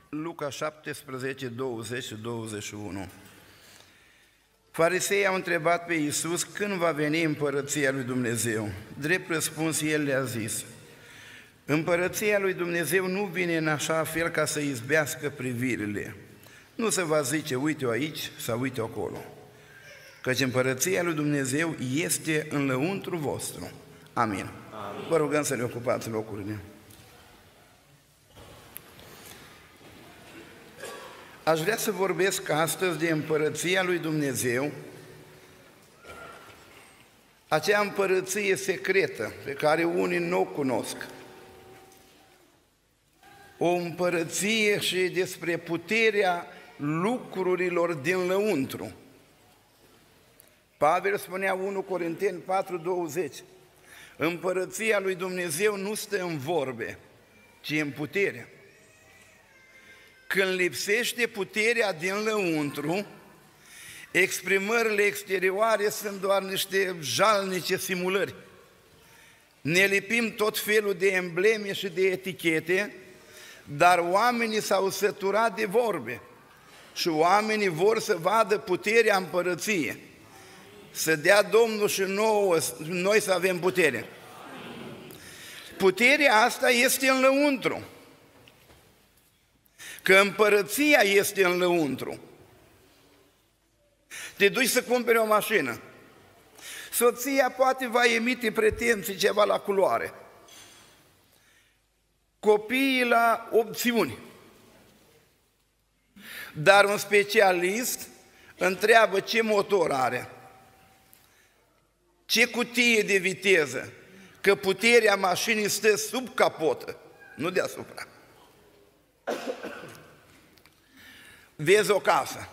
Luca 17, 20 și 21. Fariseii au întrebat pe Iisus când va veni împărăția lui Dumnezeu. Drept răspuns, El le-a zis: împărăția lui Dumnezeu nu vine în așa fel ca să izbească privirile. Nu se va zice, uite-o aici sau uite-o acolo, căci împărăția lui Dumnezeu este în lăuntru vostru. Amin. Amin. Vă rugăm să ne ocupați locurile. Aș vrea să vorbesc astăzi de împărăția lui Dumnezeu, acea împărăție secretă pe care unii nu o cunosc. O împărăție și despre puterea lucrurilor din lăuntru. Pavel spunea 1 Corinteni 4:20: împărăția lui Dumnezeu nu stă în vorbe, ci în putere. Când lipsește puterea din lăuntru, exprimările exterioare sunt doar niște jalnice simulări. Ne lipim tot felul de embleme și de etichete, dar oamenii s-au săturat de vorbe și oamenii vor să vadă puterea împărăției. Să dea Domnul și noi să avem putere. Puterea asta este în lăuntru. Că împărăția este în lăuntru. Te duci să cumperi o mașină. Soția poate va emite pretenții ceva la culoare. Copiii la opțiuni. Dar un specialist întreabă ce motor are, ce cutie de viteză, că puterea mașinii stă sub capotă, nu deasupra. Vezi o casă.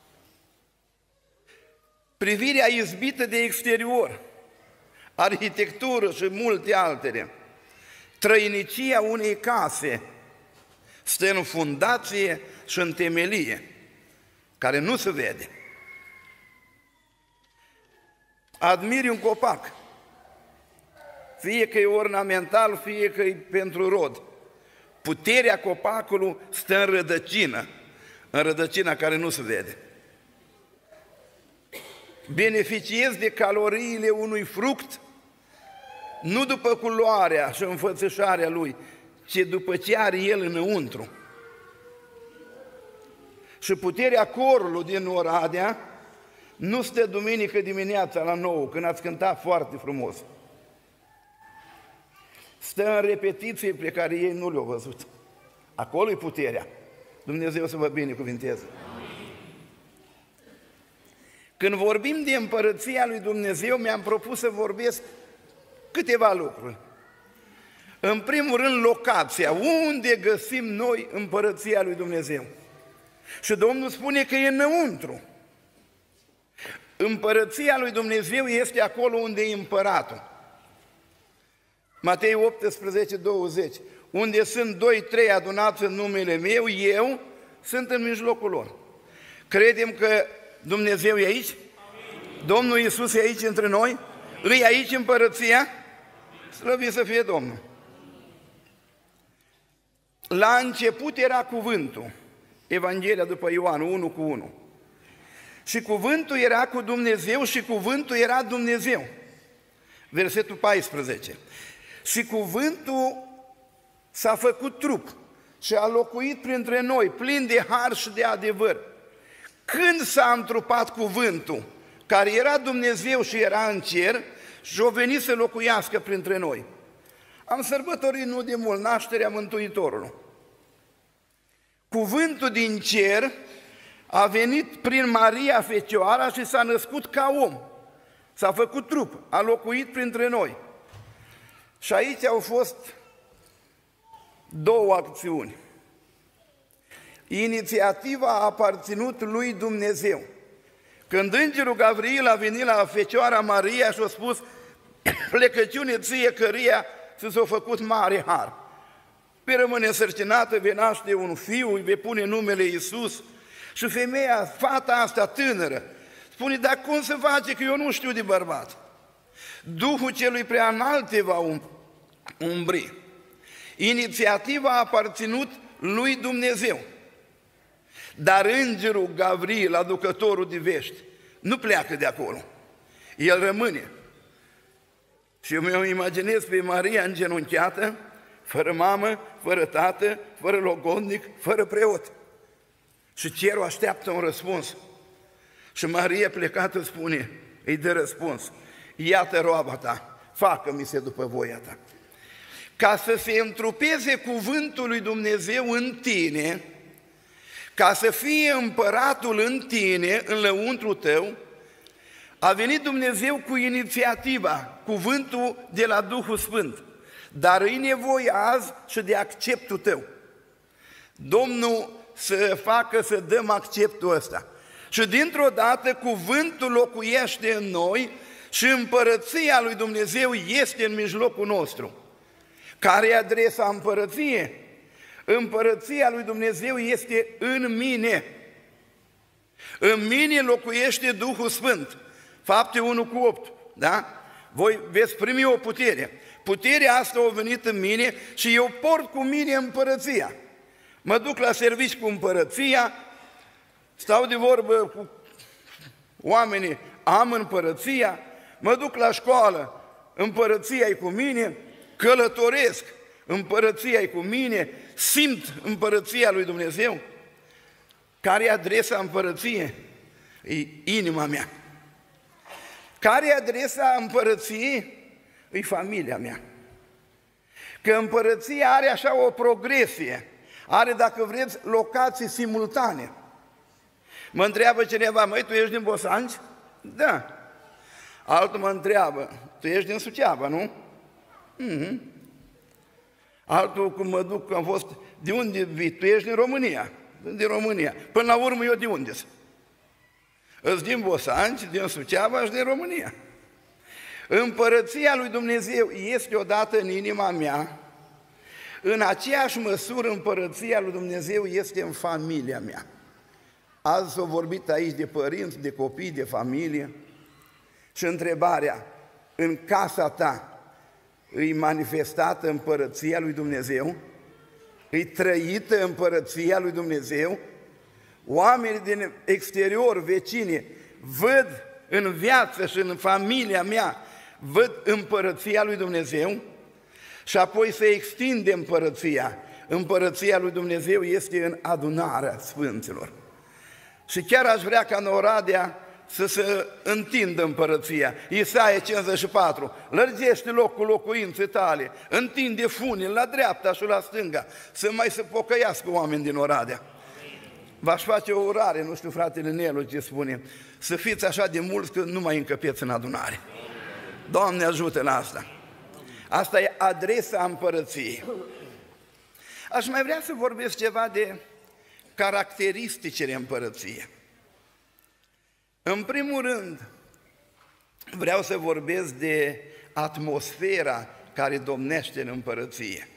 Privirea izbită de exterior, arhitectură și multe altele. Trăinicia unei case stă în fundație și în temelie, care nu se vede. Admiri un copac, fie că e ornamental, fie că e pentru rod. Puterea copacului stă în rădăcină, în rădăcina care nu se vede. Beneficiezi de caloriile unui fruct, nu după culoarea și înfățișarea lui, ci după ce are el înăuntru. Și puterea corului din Oradea nu stă duminică dimineața la 9, când ați cântat foarte frumos. Stă în repetiții pe care ei nu le-au văzut. Acolo e puterea. Dumnezeu să vă binecuvinteze. Când vorbim de împărăția lui Dumnezeu, mi-am propus să vorbesc câteva lucruri. În primul rând, locația. Unde găsim noi împărăția lui Dumnezeu? Și Domnul spune că e înăuntru. Împărăția lui Dumnezeu este acolo unde e împăratul. Matei 18:20: unde sunt 2-3 adunați în numele meu, eu sunt în mijlocul lor. Credem că Dumnezeu e aici? Amin. Domnul Iisus e aici între noi? Îi aici împărăția? Slăvit să fie Domnul! La început era cuvântul, Evanghelia după Ioan 1:1. Și cuvântul era cu Dumnezeu și cuvântul era Dumnezeu. Versetul 14. Și cuvântul s-a făcut trup și a locuit printre noi, plin de har și de adevăr. Când s-a întrupat cuvântul, care era Dumnezeu și era în cer, și a venit să locuiască printre noi. Am sărbătorit nu de mult nașterea Mântuitorului. Cuvântul din cer a venit prin Maria Fecioara și s-a născut ca om. S-a făcut trup, a locuit printre noi. Și aici au fost două acțiuni. Inițiativa a aparținut lui Dumnezeu. Când îngerul Gavril a venit la Fecioara Maria și a spus: plecăciune ție căreia ți s-a făcut mare har. Vei rămâne însărcinată, vei naște un fiu, îi vei pune numele Iisus. Și femeia, fata asta tânără, spune: dar cum se face că eu nu știu de bărbat? Duhul celui prea înalt te va umbri. Inițiativa a aparținut lui Dumnezeu. Dar îngerul Gavril, aducătorul de vești, nu pleacă de acolo. El rămâne. Și eu mi-o imaginez pe Maria îngenunchiată, fără mamă, fără tată, fără logodnic, fără preot. Și cerul așteaptă un răspuns. Și Maria plecată spune, îi dă răspuns, iată roaba ta, facă-mi se după voia ta. Ca să se întrupeze cuvântul lui Dumnezeu în tine, ca să fie împăratul în tine, în lăuntru tău, a venit Dumnezeu cu inițiativa, cuvântul de la Duhul Sfânt. Dar e nevoie azi și de acceptul tău. Domnul să facă să dăm acceptul ăsta. Și dintr-o dată cuvântul locuiește în noi și împărăția lui Dumnezeu este în mijlocul nostru. Care e adresa împărăției? Împărăția lui Dumnezeu este în mine. În mine locuiește Duhul Sfânt. Fapte 1:8, da? Voi veți primi o putere. Puterea asta a venit în mine și eu port cu mine împărăția. Mă duc la servici cu împărăția, stau de vorbă cu oamenii, am împărăția, mă duc la școală, împărăția e cu mine, călătoresc, împărăția e cu mine, simt împărăția lui Dumnezeu. Care e adresa împărăției? E inima mea. Care e adresa împărăției? E familia mea. Că împărăția are așa o progresie, are, dacă vreți, locații simultane. Mă întreabă cineva, măi, tu ești din Bosanci? Da. Altul mă întreabă, tu ești din Suceava, nu? Altul, cum mă duc, am fost, de unde vii? Tu ești din România. Din România. Până la urmă, eu de unde sunt? Îți din Bosanci, din Suceava și din România. Împărăția lui Dumnezeu este odată în inima mea, în aceeași măsură împărăția lui Dumnezeu este în familia mea. Azi s-a vorbit aici de părinți, de copii, de familie și întrebarea, în casa ta îi manifestată împărăția lui Dumnezeu? Îi trăită împărăția lui Dumnezeu? Oamenii din exterior, vecini, văd în viață și în familia mea, văd împărăția lui Dumnezeu? Și apoi se extinde împărăția. Împărăția lui Dumnezeu este în adunarea sfinților. Și chiar aș vrea ca în Oradea să se întindă împărăția. Isaia 54, lărgește locul locuinței tale, întinde funii la dreapta și la stânga, să mai se pocăiască oameni din Oradea. V-aș face o urare, nu știu fratele Nelu ce spune, să fiți așa de mulți că nu mai încăpeți în adunare. Doamne ajută la asta! Asta e adresa împărăției. Aș mai vrea să vorbesc ceva de caracteristicile împărăției. În primul rând, vreau să vorbesc de atmosfera care domnește în împărăție.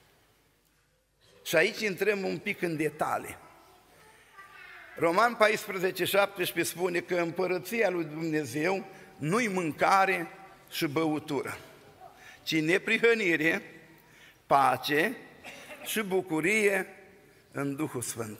Și aici intrăm un pic în detalii. Roman 14:17 spune că împărăția lui Dumnezeu nu-i mâncare și băutură, ci neprihănire, pace și bucurie în Duhul Sfânt.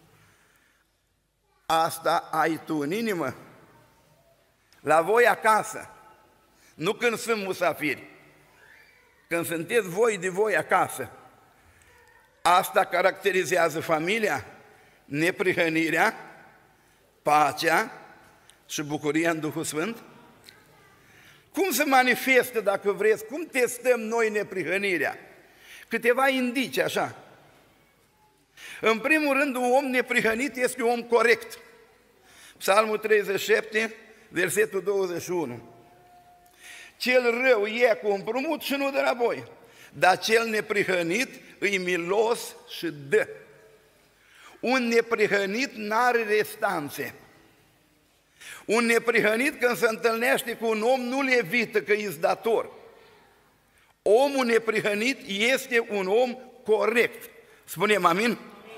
Asta ai tu în inimă? La voi acasă, nu când sunt musafiri, când sunteți voi de voi acasă. Asta caracterizează familia, neprihănirea, pacea și bucuria în Duhul Sfânt? Cum se manifestă, dacă vreți, cum testăm noi neprihănirea? Câteva indicii așa. În primul rând, un om neprihănit este un om corect. Psalmul 37, versetul 21. Cel rău e cu împrumut și nu dă înapoi, dar cel neprihănit îi milos și dă. Un neprihănit n-are restanțe. Un neprihănit când se întâlnește cu un om nu le evită că e dator. Omul neprihănit este un om corect. Spunem amin?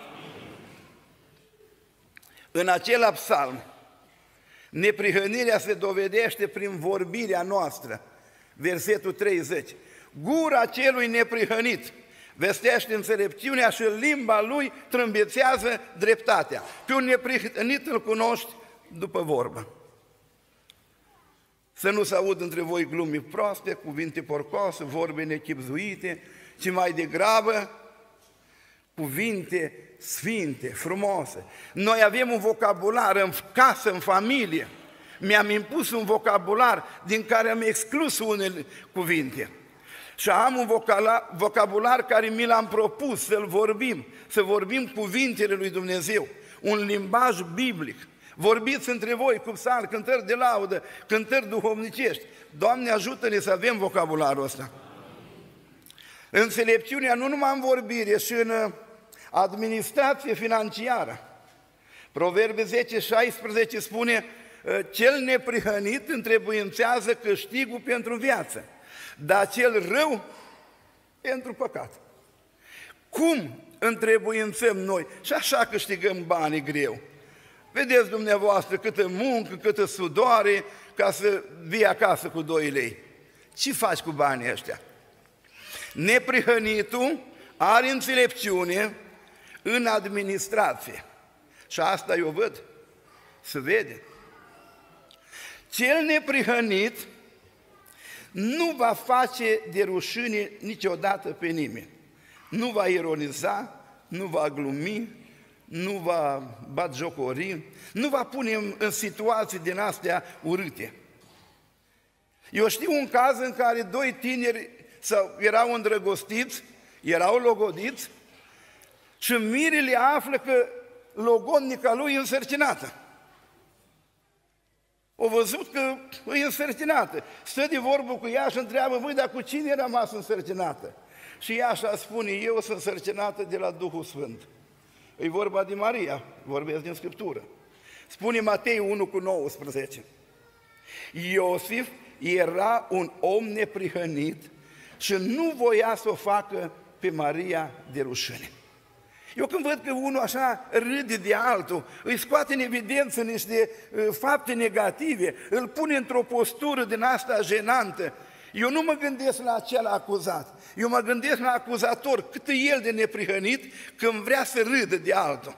În acela psalm, neprihănirea se dovedește prin vorbirea noastră. Versetul 30. Gura celui neprihănit vestește înțelepciunea și în limba lui trâmbețează dreptatea. Pe un neprihănit îl cunoști după vorbă. Să nu se aud între voi glumi proaste, cuvinte porcoase, vorbe nechibzuite, ci mai degrabă cuvinte sfinte, frumoase. Noi avem un vocabular în casă, în familie. Mi-am impus un vocabular din care am exclus unele cuvinte. Și am un vocabular care mi l-am propus să vorbim cuvintele lui Dumnezeu, un limbaj biblic. Vorbiți între voi cu psalmi, cântări de laudă, cântări duhovnicești. Doamne, ajută-ne să avem vocabularul ăsta. Înțelepciunea nu numai în vorbire, și în administrație financiară. Proverbe 10:16 spune: cel neprihănit întrebuințează câștigul pentru viață, dar cel rău pentru păcat. Cum întrebuințăm noi? Și așa câștigăm banii greu. Vedeți dumneavoastră câtă muncă, câtă sudoare ca să vii acasă cu 2 lei. Ce faci cu banii ăștia? Neprihănitul are înțelepciune în administrație. Și asta eu văd, se vede. Cel neprihănit nu va face de rușine niciodată pe nimeni. Nu va ironiza, nu va glumi, nu va batjocori, nu va pune în situații din astea urâte. Eu știu un caz în care 2 tineri erau îndrăgostiți, erau logodiți și mirele află că logodnica lui e însărcinată. O văzut că e însărcinată. Stă de vorbă cu ea și întreabă: voi, dar cu cine e rămas însărcinată? Și ea așa spune: eu sunt însărcinată de la Duhul Sfânt. E vorba de Maria, vorbesc din Scriptură. Spune Matei 1:19. Iosif era un om neprihănit și nu voia să o facă pe Maria de rușine. Eu când văd că unul așa râde de altul, îi scoate în evidență niște fapte negative, îl pune într-o postură din asta jenantă, eu nu mă gândesc la acel acuzat, eu mă gândesc la acuzator, cât e el de neprihănit când vrea să râdă de altul.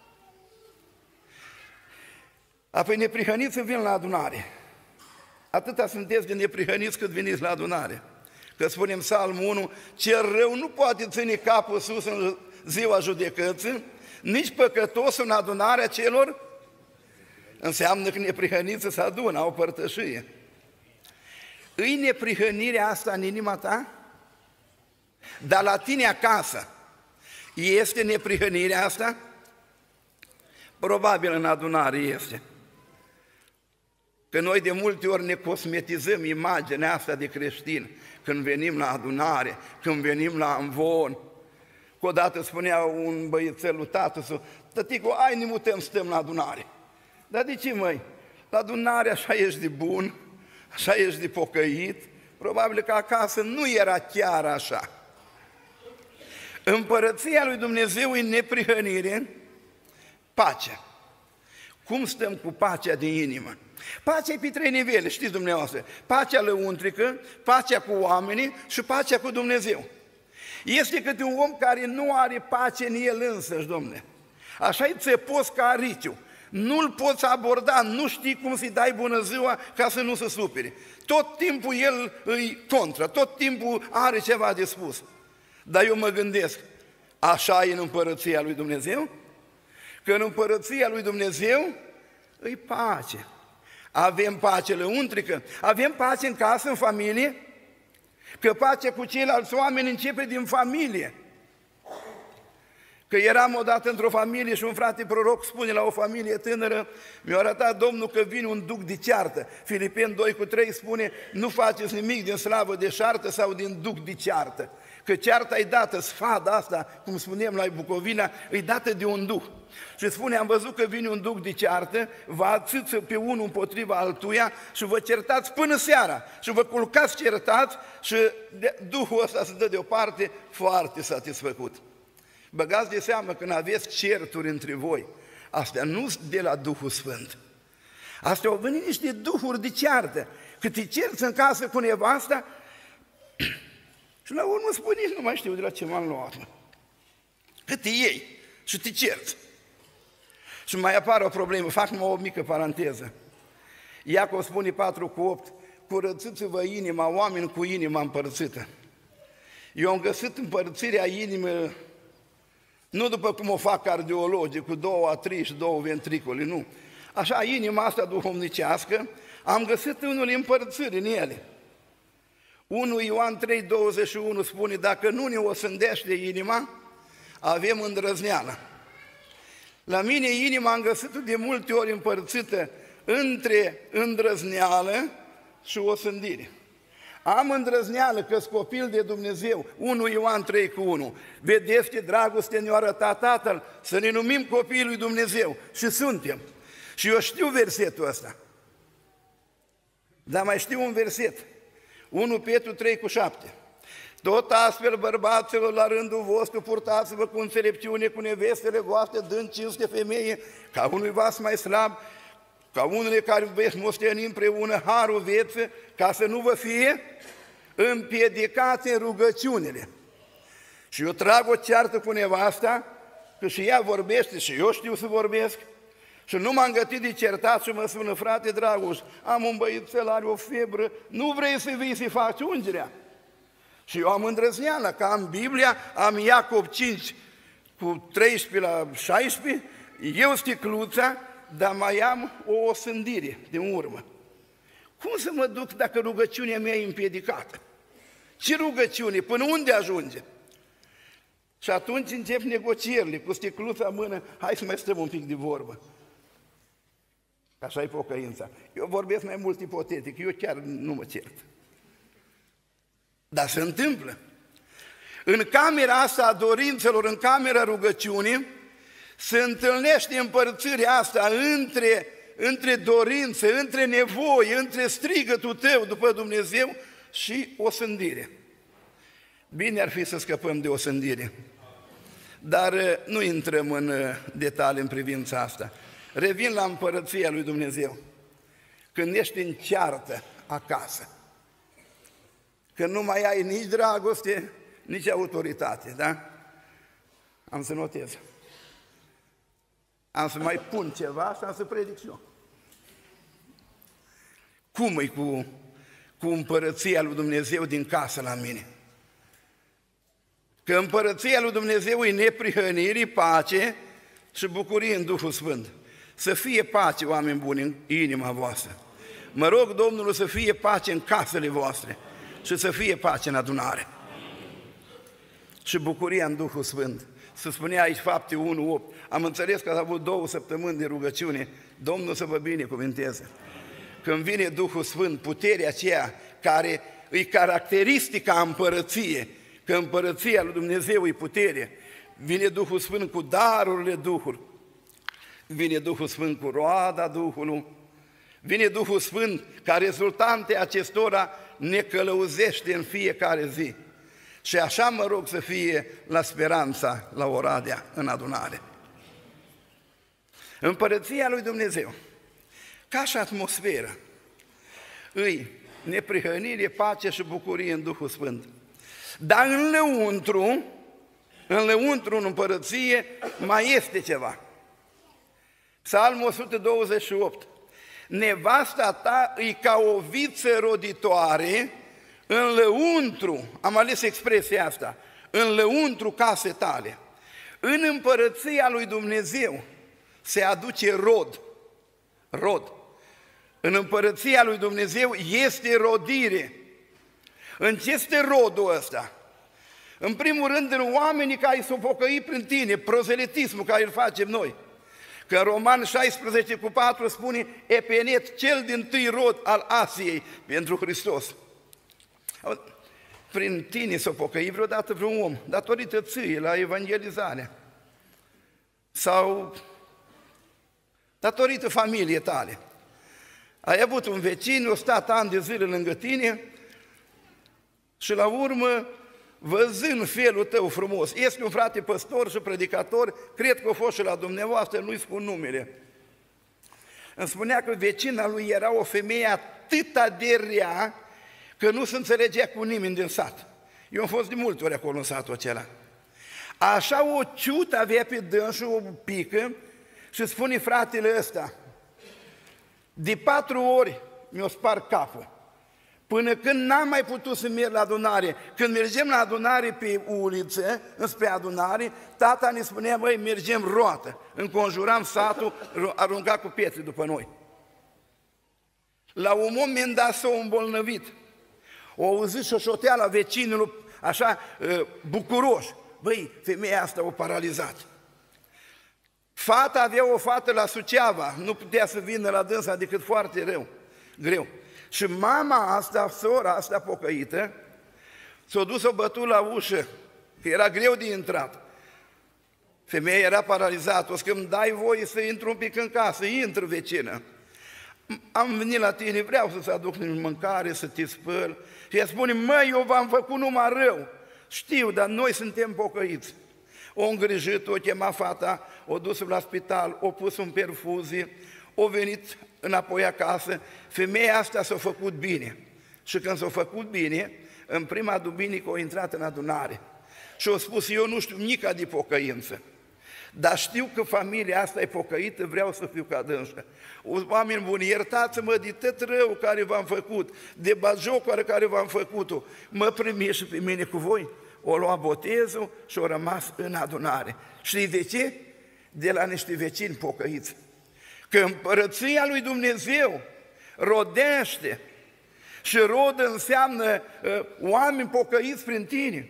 Apoi neprihăniți vin la adunare. Atâta sunteți de neprihăniți cât veniți la adunare. Că spunem Psalmul 1, cel rău nu poate ține capul sus în ziua judecății, nici păcătosul în adunarea celor, înseamnă că neprihăniții se adună, au părtășie. Îi neprihănirea asta în inima ta? Dar la tine acasă este neprihănirea asta? Probabil în adunare este. Că noi de multe ori ne cosmetizăm imaginea asta de creștin când venim la adunare, când venim la amvon. Că odată spunea un băiețel lui tatăl său: tăticu, hai ne mutăm, stăm la adunare. Dar de ce, măi? La adunare așa ești de bun, așa ești de pocăit. Probabil că acasă nu era chiar așa. Împărăția lui Dumnezeu e neprihănire, pacea. Cum stăm cu pacea din inimă? Pacea e pe 3 nivele, știți dumneavoastră. Pacea lăuntrică, pacea cu oamenii și pacea cu Dumnezeu. Este câte un om care nu are pace în el însăși, domne. Așa-i țepos ca ariciu. Nu-l poți aborda, nu știi cum să-i dai bună ziua ca să nu se supere. Tot timpul el îi contra, tot timpul are ceva de spus. Dar eu mă gândesc, așa e în împărăția lui Dumnezeu? Că în împărăția lui Dumnezeu îi pace. Avem pace lăuntrică, avem pace în casă, în familie, că pacea cu ceilalți oameni începe din familie. Că eram odată într-o familie și un frate proroc spune la o familie tânără: mi-a arătat Domnul că vine un duc de ceartă. Filipeni 2:3 spune: nu faceți nimic din slavă de șartă sau din duc de ceartă. Că cearta e dată, sfada asta, cum spunem la Bucovina, e dată de un duh. Și spune: am văzut că vine un duc de ceartă, vă ațâță pe unul împotriva altuia și vă certați până seara. Și vă culcați certați și duhul ăsta se dă deoparte, foarte satisfăcut. Băgați de seamă când aveți certuri între voi, astea nu sunt de la Duhul Sfânt. Astea au venit niște duhuri de ceartă. Cât te cerți în casă cu nevasta, Și la urmă spune, nici nu mai știu de la ce m-am luat. Că te iei și te cerți. Și mai apare o problemă, fac numai o mică paranteză. Iacov spune 4:8, curățiți-vă inima, oameni cu inima împărțită. Eu am găsit împărțirea inimii nu după cum o fac cardiologii, cu 2 atrii și 2 ventricole, nu. Așa, inima asta duhovnicească, am găsit unele împărțiri în ele. 1 Ioan 3:21 spune, dacă nu ne osândește inima, avem îndrăzneală. La mine inima am găsit de multe ori împărțită între îndrăzneală și osândire. Am îndrăzneală că-s copil de Dumnezeu, 1 Ioan 3:1. Vedeți ce dragoste ne-a arătat Tatăl, să ne numim copiii lui Dumnezeu. Și suntem. Și eu știu versetul ăsta. Dar mai știu un verset. 1 Petru 3:7. Tot astfel, bărbaților, la rândul vostru, purtați-vă cu înțelepciune, cu nevestele voastre, dând cinste femeie, ca unui vas mai slab, ca unele care veți moșteni împreună harul vieții, ca să nu vă fie împiedicați în rugăciunile. Și eu trag o ceartă cu nevasta, că și ea vorbește și eu știu să vorbesc, și nu m-am gătit de certat și mă sună, frate Dragoș, am un băiețel, are o febră, nu vrei să vii să faci ungerea? Și eu am îndrăzneală, că am Biblia, am Iacov 5 cu 13 la 16, eu sticluța, dar mai am o osândire din urmă. Cum să mă duc dacă rugăciunea mea e împiedicată? Ce rugăciune? Până unde ajunge? Și atunci încep negocierile cu sticluța în mână, hai să mai stăm un pic de vorbă. Așa e pocăința. Eu vorbesc mai mult ipotetic, eu chiar nu mă cert. Dar se întâmplă. În camera asta a dorințelor, în camera rugăciunii, se întâlnește împărțirea asta între dorințe, între nevoi, între strigătul tău după Dumnezeu și osândire. Bine ar fi să scăpăm de osândire, dar nu intrăm în detalii în privința asta. Revin la împărăția lui Dumnezeu. Când ești în ceartă acasă, când nu mai ai nici dragoste, nici autoritate, da? Am să notez. Am să mai pun ceva și am să predic și eu. Cum e cu împărăția lui Dumnezeu din casă la mine? Că împărăția lui Dumnezeu e neprihănire, pace și bucurie în Duhul Sfânt. Să fie pace, oameni buni, în inima voastră. Mă rog Domnul să fie pace în casele voastre și să fie pace în adunare. Și bucuria în Duhul Sfânt. Se spunea aici Fapte 1:8. Am înțeles că ați avut 2 săptămâni de rugăciune. Domnul să vă binecuvinteze. Când vine Duhul Sfânt, puterea aceea care e caracteristica împărăției, că împărăția lui Dumnezeu e putere, vine Duhul Sfânt cu darurile Duhului, vine Duhul Sfânt cu roada Duhului, vine Duhul Sfânt ca rezultante acestora ne călăuzește în fiecare zi. Și așa mă rog să fie la Speranța, la Oradea, în adunare. Împărăția lui Dumnezeu, ca și atmosferă, îi neprihănire, pace și bucurie în Duhul Sfânt. Dar în lăuntru, în împărăție, mai este ceva. Psalmul 128. Nevasta ta e ca o viță roditoare în lăuntru, am ales expresia asta, în lăuntru case tale. În împărăția lui Dumnezeu se aduce rod. În împărăția lui Dumnezeu este rodire. În ce este rodul ăsta? În primul rând, în oamenii care s-au pocăit prin tine, prozelitismul care îl facem noi. Că în Roman 16:4 spune, Epenet, cel dintâi rod al Asiei pentru Hristos. Prin tine s-a pocăit vreodată vreun om, datorită ție la evangelizare, sau datorită familiei tale. Ai avut un vecin, a stat ani de zile lângă tine și la urmă, văzând felul tău frumos, este un frate păstor și predicator, cred că a fost și la dumneavoastră, nu-i spun numele. Îmi spunea că vecina lui era o femeie atâta de rea, că nu se înțelegea cu nimeni din sat. Eu am fost de multe ori acolo în satul acela. Așa o ciută avea pe dânsul, o pică, și spune fratele ăsta, de 4 ori mi-o spart capul, până când n-am mai putut să merg la adunare. Când mergem la adunare pe uliță, înspre adunare, tata ne spunea, băi, mergem roată. Înconjuram satul, arunca cu pietre după noi. La un moment dat s-a îmbolnăvit. O auzit șoșoteala vecinului, așa, bucuroși. Băi, femeia asta o paralizat. Fata avea o fată la Suceava, nu putea să vină la dânsa decât foarte greu. Și mama asta, sora asta pocăită, s-a dus, o bătut la ușă, că era greu de intrat. Femeia era paralizată, o să îmi dai voie să intru un pic în casă, intră vecină. Am venit la tine, vreau să-ți aduc mâncare, să te spăl. Și ea spune, măi, eu v-am făcut numai rău. Știu, dar noi suntem pocăiți. O îngrijit, o chema fata, o dus la spital, o pus în perfuzie, o venit înapoi acasă. Femeia asta s-a făcut bine. Și când s-a făcut bine, în prima duminică a intrat în adunare. Și a spus, eu nu știu nica de pocăință, dar știu că familia asta e pocăită, vreau să fiu ca dânsă. Oameni buni, iertați-mă de tot rău care v-am făcut, de batjocoară care v-am făcut-o, mă primiți și pe mine cu voi. O lua botezul și o rămas în adunare. Știi de ce? De la niște vecini pocăiți. Că împărăția lui Dumnezeu rodește și rod înseamnă oameni pocăiți prin tine.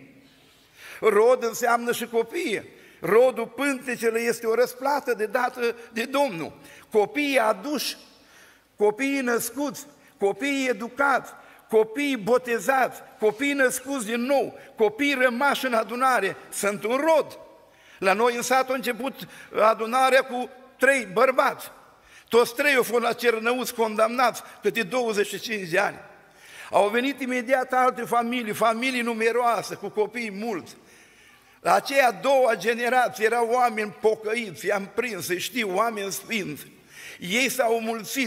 Rod înseamnă și copii. Rodul pântecele este o răsplată de dată de Domnul. Copiii aduși, copiii născuți, copiii educați, copiii botezați, copiii născuți din nou, copiii rămași în adunare, sunt un rod. La noi în sat a început adunarea cu 3 bărbați. Toți 3 au fost la Cernăuți condamnați câte 25 de ani. Au venit imediat alte familii numeroase, cu copii mulți. La aceea 2-a generație erau oameni pocăiți, i-am prins, știu, oameni sfinți. Ei s-au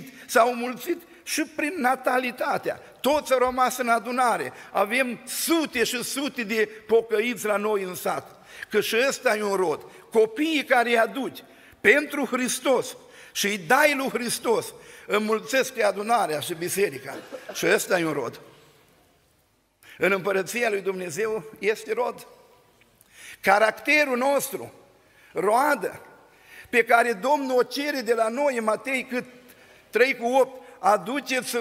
mulțit și prin natalitatea. Toți au rămas în adunare. Avem sute și sute de pocăiți la noi în sat. Că și ăsta e un rod. Copiii care îi aduci pentru Hristos și îi dai lui Hristos, înmulțesc adunarea și biserica. Și ăsta e un rod. În împărăția lui Dumnezeu este rod. Caracterul nostru, roadă, pe care Domnul o cere de la noi în Matei 3:8, aduceți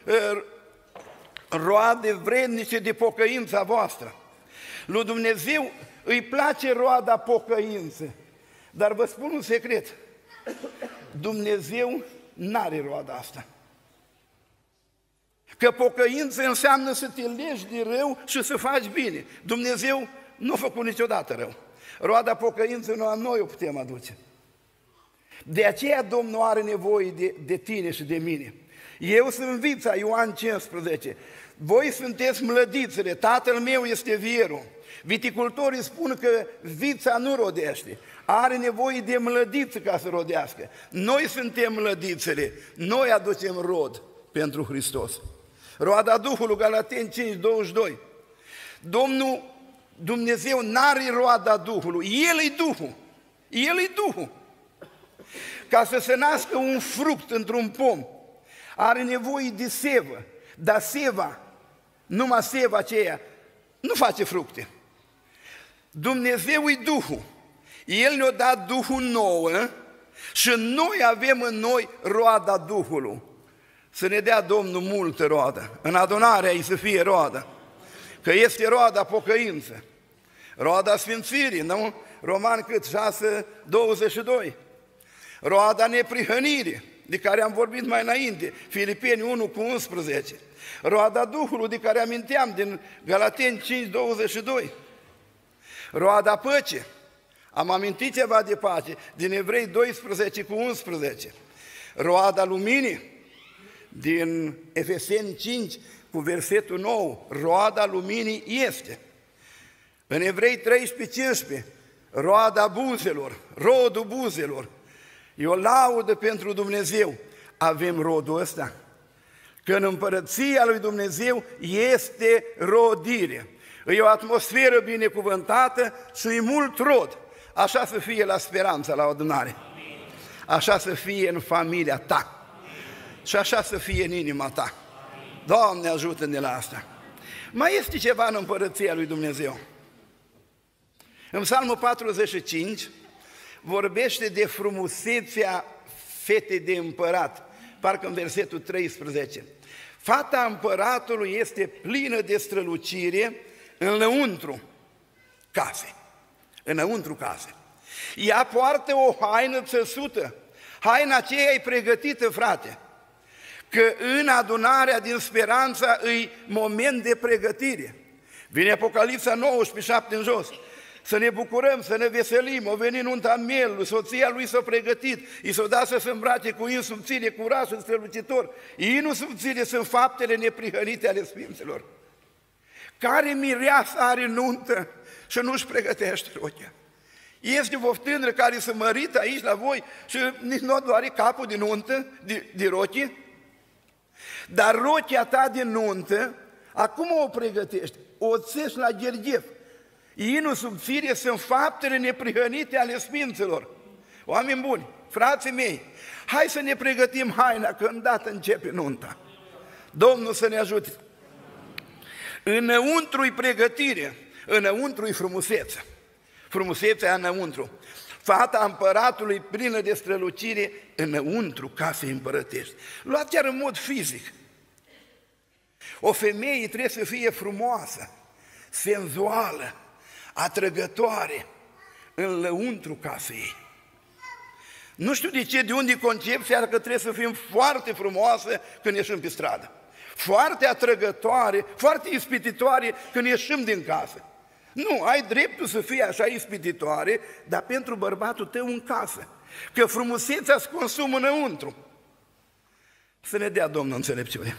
roade vrednice de pocăința voastră. Lui Dumnezeu îi place roada pocăință, dar vă spun un secret, Dumnezeu n-are roada asta. Că pocăință înseamnă să te legi de rău și să faci bine. Dumnezeu nu a făcut niciodată rău. Roada pocăință noi o putem aduce. De aceea Domnul are nevoie de tine și de mine. Eu sunt vița, Ioan 15. Voi sunteți mlădițele, tatăl meu este vierul. Viticultorii spun că vița nu rodește, are nevoie de mlădiță ca să rodească. Noi suntem mlădițele, noi aducem rod pentru Hristos. Roada Duhului, Galateni 5:22. Domnul Dumnezeu n-are roada Duhului, El e Duhul. El e Duhul. Ca să se nască un fruct într-un pom, are nevoie de sevă, dar seva, numai seva aceea, nu face fructe. Dumnezeu e Duhul. El ne-a dat Duhul nouă și noi avem în noi roada Duhului. Să ne dea Domnul multă roadă. În adunarea ei să fie roadă. Că este roada pocăință. Roada sfințirii, nu? Romani 6:22. Roada neprihănirii, de care am vorbit mai înainte, Filipeni 1:11. Roada Duhului, de care aminteam, din Galateni 5:22. Roada păcii, am amintit ceva de pace, din Evrei 12:11. Roada luminii, din Efeseni 5, cu versetul 9, roada luminii este. În Evrei 13:15, roada buzelor, rodul buzelor. E o laudă pentru Dumnezeu. Avem rodul ăsta. Că în împărăția lui Dumnezeu este rodire. E o atmosferă binecuvântată și e mult rod. Așa să fie la Speranța, la adunare. Așa să fie în familia ta. Și așa să fie în inima ta. Doamne, ajută-ne la asta. Mai este ceva în împărăția lui Dumnezeu. În Psalmul 45 vorbește de frumusețea fetei de împărat, parcă în versetul 13. Fata împăratului este plină de strălucire înăuntru case. Înăuntru case. Ea poartă o haină țăsută. Haina aceea e pregătită, frate, că în adunarea din Speranța îi moment de pregătire. Vine Apocalipsa 19, 7 în jos. Să ne bucurăm, să ne veselim, o veni nunta mielului, soția lui s-a pregătit, i s-a dat să se îmbrace cu in subțire, curaj și strălucitor. Inul subțire sunt faptele neprihănite ale Sfinților. Care mireasă are nuntă și nu-și pregătește rochia? Este o tânără care se mărită aici la voi și nici nu doare capul de nuntă, de rochie? Dar rochia ta de nuntă, acum o pregătești, o țești la gherghef. Inul subțire sunt faptele neprihănite ale Sfinților. Oameni buni, frații mei, hai să ne pregătim haina, că îndată începe nunta. Domnul să ne ajute. Înăuntru-i pregătire, înăuntru-i frumusețe. Frumusețea înăuntru. Fata împăratului plină de strălucire înăuntru casei împărătești. Luați chiar în mod fizic. O femeie trebuie să fie frumoasă, senzuală, atrăgătoare în lăuntru casei ei. Nu știu de ce, de unde e concepția că trebuie să fim foarte frumoase când ieșim pe stradă, foarte atrăgătoare, foarte ispititoare când ieșim din casă. Nu, ai dreptul să fii așa ispititoare, dar pentru bărbatul tău în casă, că frumusețea se consumă înăuntru. Să ne dea Domnul înțelepciune.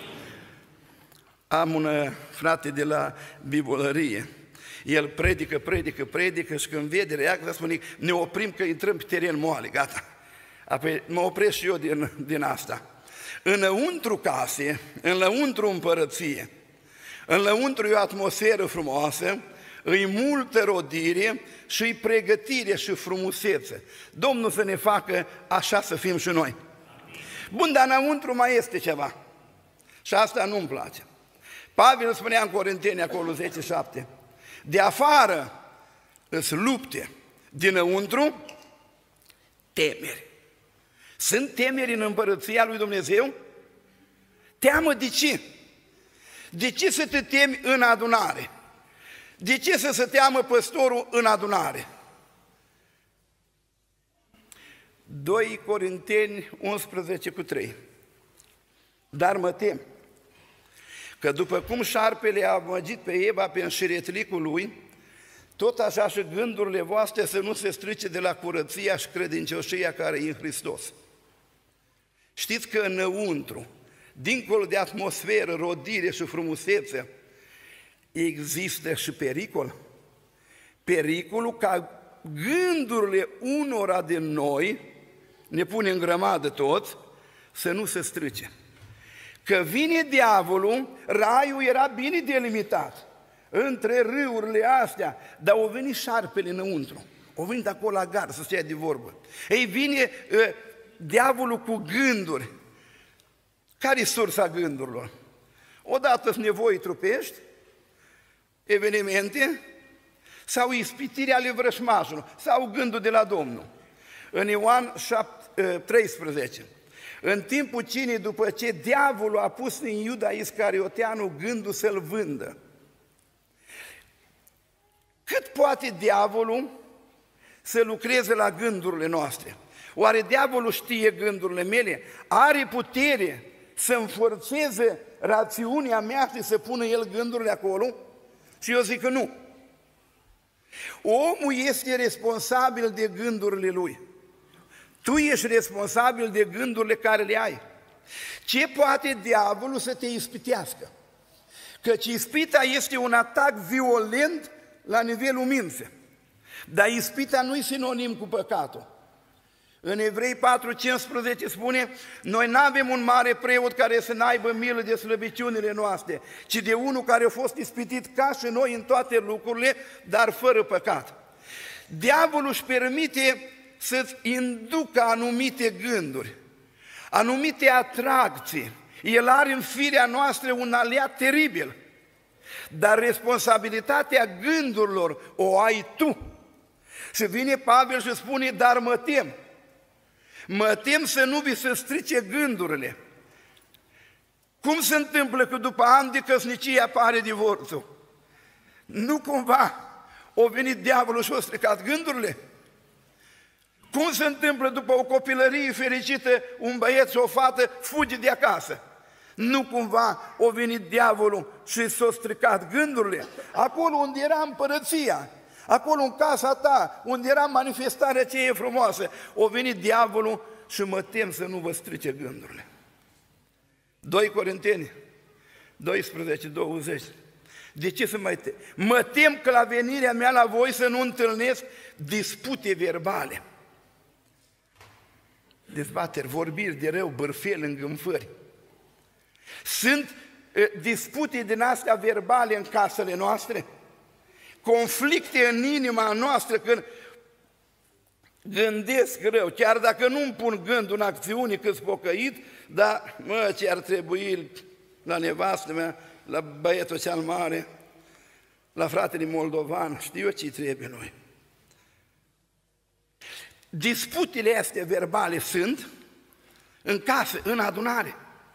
Am un frate de la Bibolărie. El predică și când vede reacția spune, ne oprim că intrăm pe teren moale, gata. Apoi mă opresc și eu din asta. Înăuntru case, înăuntru împărăție, înăuntru e o atmosferă frumoasă, îi multă rodire și îi pregătire și frumusețe. Domnul să ne facă așa să fim și noi. Bun, dar înăuntru mai este ceva. Și asta nu-mi place. Pavel spunea în Corinteni, acolo 10:7, de afară îți lupte, dinăuntru temeri. Sunt temeri în împărăția lui Dumnezeu? Teamă de ce? De ce să te temi în adunare? De ce să se teamă păstorul în adunare? 2 Corinteni 11:3. Dar mă tem că după cum șarpele a amăgit pe Eva pe înșiretlicul lui, tot așa și gândurile voastre să nu se strice de la curăția și credincioșia care e în Hristos. Știți că înăuntru, dincolo de atmosferă, rodire și frumusețe, există și pericol. Pericolul ca gândurile unora din noi, ne pune în grămadă toți, să nu se strice. Că vine diavolul, raiul era bine delimitat între râurile astea, dar o venit șarpele înăuntru, o venit acolo la gar să stea de vorbă. Ei, vine diavolul cu gânduri. Care e sursa gândurilor? Odată sunt nevoi trupești, evenimente, sau ispitirea ale vrășmașului, sau gândul de la Domnul. În Ioan 13, în timpul cinei, după ce diavolul a pus în Iuda Iscarioteanu gândul să-l vândă, cât poate diavolul să lucreze la gândurile noastre? Oare diavolul știe gândurile mele? Are putere să înforțeze rațiunea mea și să pună el gândurile acolo? Și eu zic că nu. Omul este responsabil de gândurile lui. Tu ești responsabil de gândurile care le ai. Ce poate diavolul să te ispitească? Căci ispita este un atac violent la nivelul minții. Dar ispita nu e sinonim cu păcatul. În Evrei 4:15 spune, noi nu avem un mare preot care să n-aibă milă de slăbiciunile noastre, ci de unul care a fost ispitit ca și noi în toate lucrurile, dar fără păcat. Diavolul își permite să-ți inducă anumite gânduri, anumite atracții. El are în firea noastră un aliat teribil, dar responsabilitatea gândurilor o ai tu. Și vine Pavel și spune, dar mă tem. Mă tem să nu vi se strice gândurile. Cum se întâmplă că după ani de căsnicie apare divorțul? Nu cumva o venit diavolul și o stricat gândurile? Cum se întâmplă după o copilărie fericită, un băieț și o fată fuge de acasă? Nu cumva o venit diavolul și s-o stricat gândurile? Acolo unde era împărăția, acolo în casa ta, unde era manifestarea aceea frumoasă, o venit diavolul și mă tem să nu vă strice gândurile. 2 Corinteni 12:20. De ce să mai tem? Mă tem că la venirea mea la voi să nu întâlnesc dispute verbale. Dezbateri, vorbiri de rău, bârfeli, îngânfări. Sunt dispute din astea verbale în casele noastre? Conflicte în inima noastră când gândesc rău, chiar dacă nu îmi pun gândul în acțiune că-s pocăit, dar ce ar trebui la nevastă mea, la băietul cel mare, la fratele moldovan, știu eu ce trebuie noi. Disputele astea verbale sunt în casă, în adunare.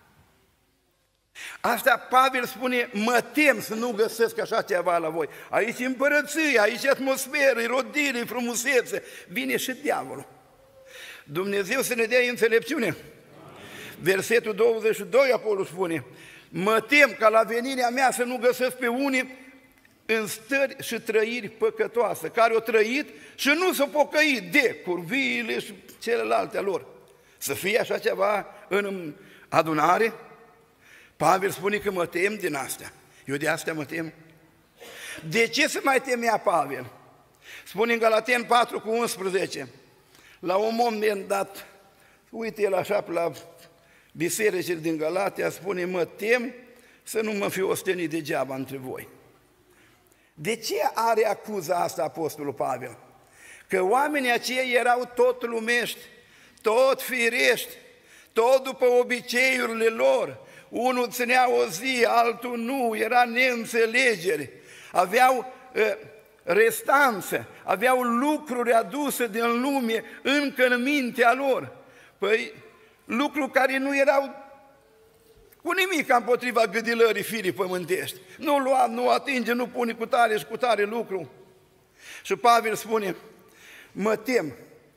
Asta Pavel spune, mă tem să nu găsesc așa ceva la voi. Aici e împărăție, aici e atmosferă, e rodire, e frumusețe. Vine și diavolul. Dumnezeu să ne dea înțelepciune. Versetul 22 acolo spune, mă tem ca la venirea mea să nu găsesc pe unii în stări și trăiri păcătoase, care au trăit și nu s-au pocăit de curviile și celelalte lor. Să fie așa ceva în adunare? Pavel spune că mă tem din astea. Eu de astea mă tem. De ce să mai temea Pavel? Spune în Galateni 4:11. La un moment dat, uite el așa pe la bisericile din Galatia, spune, mă tem să nu mă fiu ostenit degeaba între voi. De ce are acuza asta apostolul Pavel? Că oamenii aceia erau tot lumești, tot firești, tot după obiceiurile lor. Unul ținea o zi, altul nu, era neînțelegere, aveau restanță, aveau lucruri aduse din lume încă în mintea lor. Păi, lucruri care nu erau cu nimic împotriva gâdilării firii pământești. Nu lua, nu atinge, nu pune cu tare și cu tare lucru. Și Pavel spune, mă tem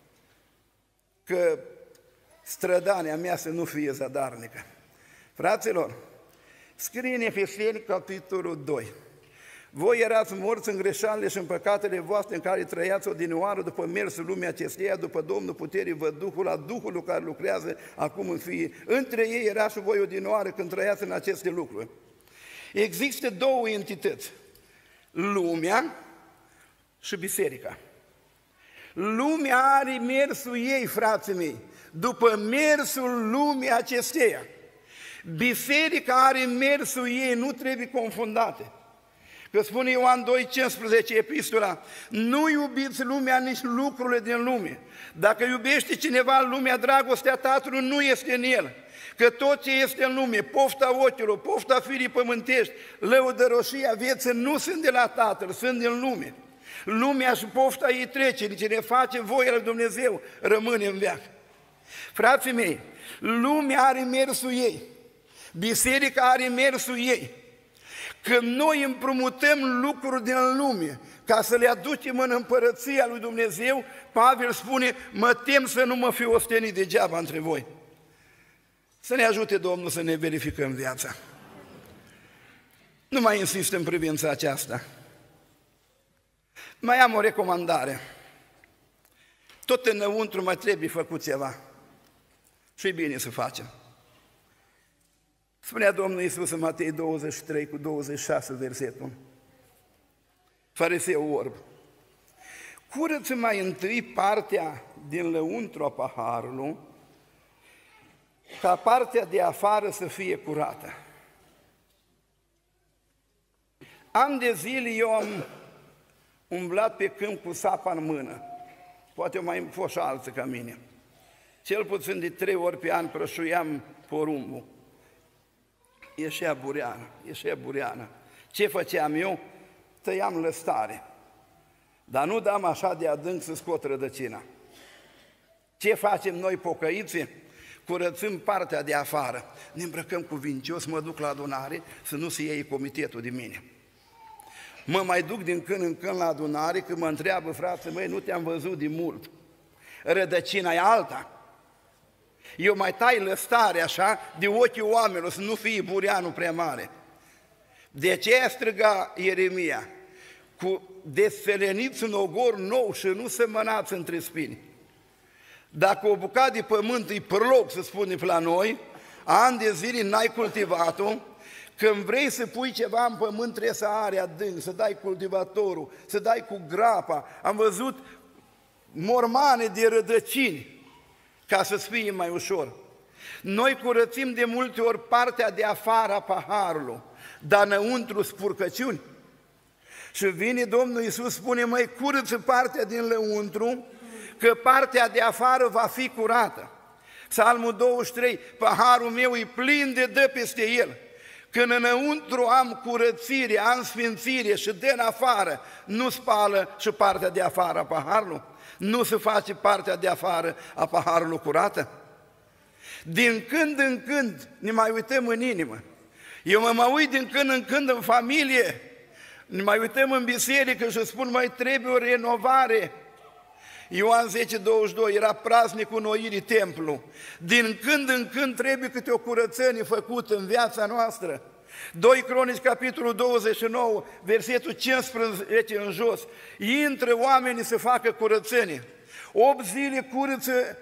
că strădania mea să nu fie zadarnică. Fraților, scrie în Efeseni, capitolul 2. Voi erați morți în greșalile și în păcatele voastre în care trăiați odinioară după mersul lumii acesteia, după Domnul puterii văduhul, la Duhul care lucrează acum în fiii. Între ei era și voi odinioară când trăiați în aceste lucruri. Există două entități, lumea și biserica. Lumea are mersul ei, frații mei, după mersul lumii acesteia. Biserica are mersul ei, nu trebuie confundate. Că spune Ioan 2:15, epistola, nu iubiți lumea, nici lucrurile din lume. Dacă iubește cineva lumea, dragostea Tatălui nu este în el. Că tot ce este în lume, pofta ochilor, pofta firii pământești, lăudăroșia vieții, nu sunt de la Tatăl, sunt din lume. Lumea și pofta ei trece, cine face voia lui Dumnezeu rămâne în veac. Frații mei, lumea are mersul ei, biserica are mersul ei. Când noi împrumutăm lucruri din lume ca să le aducem în împărăția lui Dumnezeu, Pavel spune, mă tem să nu mă fiu ostenit degeaba între voi. Să ne ajute Domnul să ne verificăm viața. Nu mai insist în privința aceasta. Mai am o recomandare. Tot înăuntru mai trebuie făcut ceva. Și-i bine să facem. Spunea Domnul Iisus în Matei 23:26 versetul. Fariseu orb. curăță mai întâi partea din lăuntru a paharului, ca partea de afară să fie curată. Ani de zile eu am umblat pe câmp cu sapa în mână. Poate mai fost și alții ca mine. Cel puțin de 3 ori pe an prășuiam porumbul. Ieșea bureană. Ce făceam eu? Tăiam lăstare. Dar nu dam așa de adânc să scot rădăcina. Ce facem noi pocăiții? Curățăm partea de afară. Ne îmbrăcăm cuvincios, mă duc la adunare să nu se iei comitetul de mine. Mă mai duc din când în când la adunare, când mă întreabă frații mei, nu te-am văzut de mult. Rădăcina e alta. Eu mai tai lăstare așa de ochii oamenilor, să nu fie bureanul prea mare. De ce striga Ieremia? Cu desfeleniți un ogor nou și nu semănați între spini. Dacă o bucată de pământ e pârloc, să spunem la noi, ani de zile n-ai cultivat-o, când vrei să pui ceva în pământ trebuie să are adânc, să dai cultivatorul, să dai cu grapa. Am văzut mormane de rădăcini ca să-ți fie mai ușor. Noi curățim de multe ori partea de afară a paharului, dar înăuntru spurcăciuni. Și vine Domnul Iisus, spune, măi, curăță partea din lăuntru, că partea de afară va fi curată. Psalmul 23, paharul meu e plin de dă peste el. Când înăuntru am curățire, am sfințire și de în afară, nu spală și partea de afară a paharului? Nu se face partea de afară a paharului curată? Din când în când ne mai uităm în inimă. Eu mă uit din când în când în familie, ne mai uităm în biserică și spun, mai trebuie o renovare. Ioan 10:22, era praznicul noirii templu. Din când în când trebuie câte o curățenie făcută în viața noastră. 2 Cronici, capitolul 29, versetul 15 în jos. Intră oamenii să facă curățenie. 8 zile curăță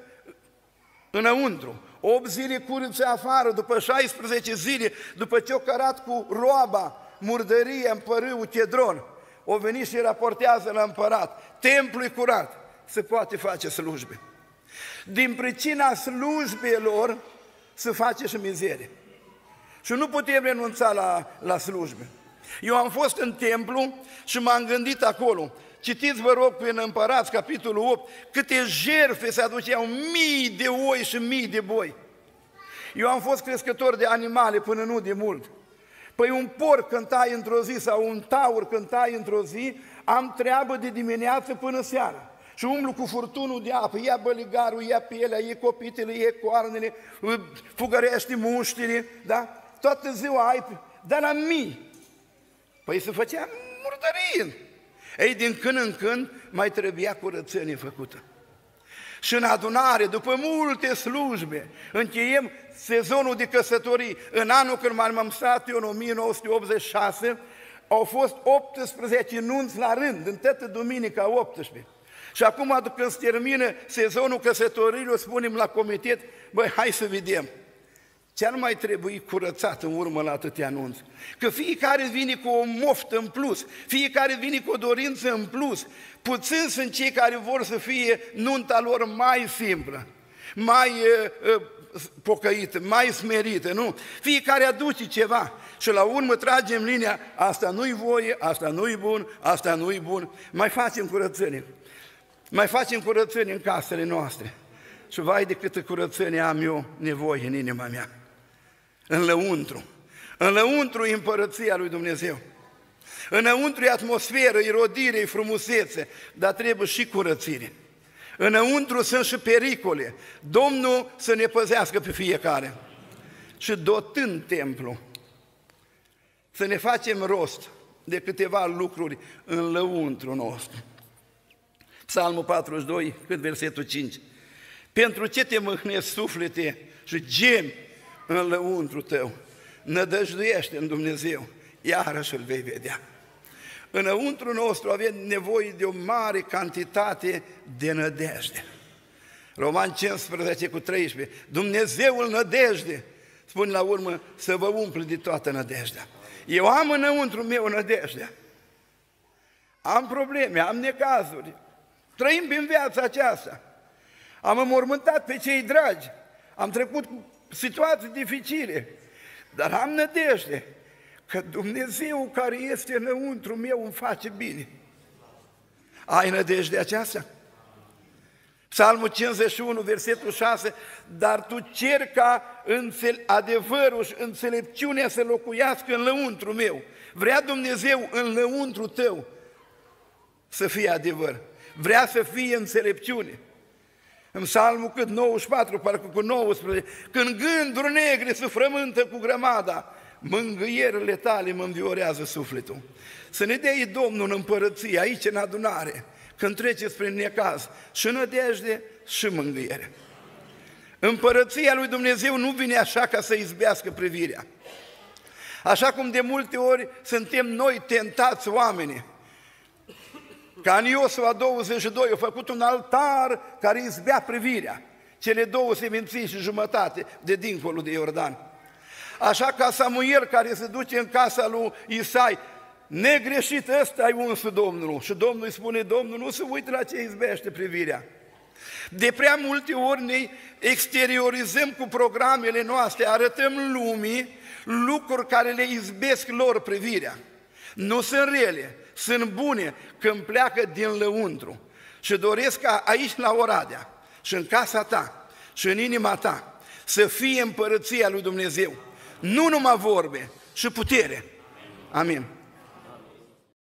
înăuntru, 8 zile curăță afară, după 16 zile, după ce o cărat cu roaba, murdărie în părâul Chedron, o venit și raportează la împărat. Templul e curat, se poate face slujbe. Din pricina slujbelor se face și mizerie. Și nu putem renunța la slujbe. Eu am fost în templu și m-am gândit acolo. Citiți, vă rog, prin Împărați, capitolul 8, câte jertfe se aduceau, mii de oi și mii de boi. Eu am fost crescător de animale până nu de mult. Păi un porc când tai într-o zi sau un taur când tai într-o zi, am treabă de dimineață până seara. Și umblu cu furtunul de apă, ia băligarul, ia pielea, ia copitele, ia coarnele, fugărește muștile, da? Toată ziua ai, dar la mii. Păi se făcea murdărie. Ei, din când în când mai trebuia curățenie făcută. Și în adunare, după multe slujbe, încheiem sezonul de căsătorii. În anul când m-am stat eu, în 1986, au fost 18 nunți la rând, în toată duminica 18. Și acum, când se termină sezonul căsătorilor, spunem la comitet, băi, hai să vedem. Ce ar mai trebui curățat în urmă la atâtea anunți? Că fiecare vine cu o moftă în plus, fiecare vine cu o dorință în plus. Puțini sunt cei care vor să fie nunta lor mai simplă, mai pocăită, mai smerită, nu? Fiecare aduce ceva și la urmă tragem linia, asta nu-i voie, asta nu-i bun, asta nu-i bun. Mai facem curățenie. Mai facem curățenie în casele noastre. Și vai de câtă curățenie am eu nevoie în inima mea. În lăuntru. În lăuntru e împărăția lui Dumnezeu. Înăuntru e atmosferă, e rodire, e frumusețe, dar trebuie și curățire. Înăuntru sunt și pericole. Domnul să ne păzească pe fiecare. Și dotând templu, să ne facem rost de câteva lucruri în lăuntru nostru. Psalmul 42, cât versetul 5. Pentru ce te mâhnezi suflete și gemi în lăuntru tău? Nădăjduiește în Dumnezeu, iarăși îl vei vedea. Înăuntru nostru avem nevoie de o mare cantitate de nădejde. Roman 15 cu 13. Dumnezeul nădejde, spune la urmă, să vă umple de toată nădejdea. Eu am înăuntru meu nădejdea. Am probleme, am necazuri, Trăim prin viața aceasta. Am înmormântat pe cei dragi, am trecut situații dificile, dar am nădejde că Dumnezeu care este înăuntru meu îmi face bine. Ai nădejde aceasta? Psalmul 51, versetul 6, dar tu ceri ca adevărul și înțelepciunea să locuiască în lăuntru meu. Vrea Dumnezeu în lăuntru tău să fie adevăr. Vrea să fie înțelepciune. În Psalmul 94, parcă cu 19, când gânduri negre se frământă cu grămada, mângâierile tale mă înviorează sufletul. Să ne dea Domnul în împărăție, aici în adunare, când treceți prin necaz, și nădejde și mângâiere. Împărăția lui Dumnezeu nu vine așa ca să izbească privirea. Așa cum de multe ori suntem noi tentați oamenii. Ca în Iosua 22 a făcut un altar care izbea privirea, cele 2 seminții și jumătate de dincolo de Iordan. Așa ca Samuel care se duce în casa lui Isai, negreșit ăsta-i unsul Domnului. Și Domnul îi spune, Domnul nu se uită la ce izbește privirea. De prea multe ori ne exteriorizăm cu programele noastre, arătăm lumii lucruri care le izbesc lor privirea. Nu sunt rele, sunt bune când pleacă din lăuntru. Și doresc ca aici la Oradea și în casa ta și în inima ta să fie împărăția lui Dumnezeu. Nu numai vorbe, și putere. Amin.